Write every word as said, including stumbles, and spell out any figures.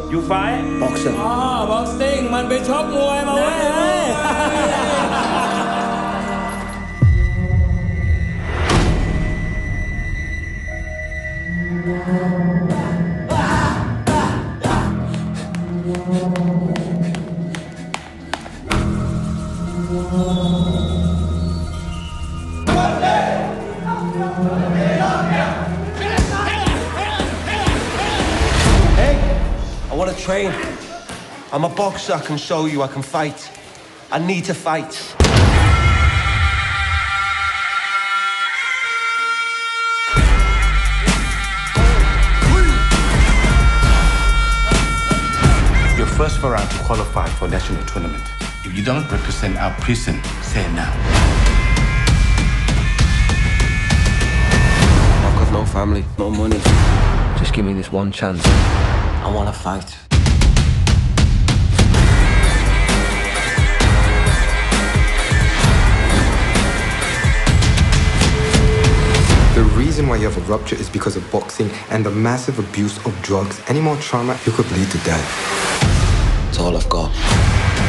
You fight? Boxer. อ๋อ boxing มันไปชกมวยมาเว้ย I want to train. I'm a boxer. I can show you I can fight. I need to fight. You're first for round to qualify for national tournament. If you don't represent our prison, say it now. I've got no family, no money. Just give me this one chance. I want to fight. The reason why you have a rupture is because of boxing and the massive abuse of drugs. Any more trauma, you could lead to death. It's all I've got.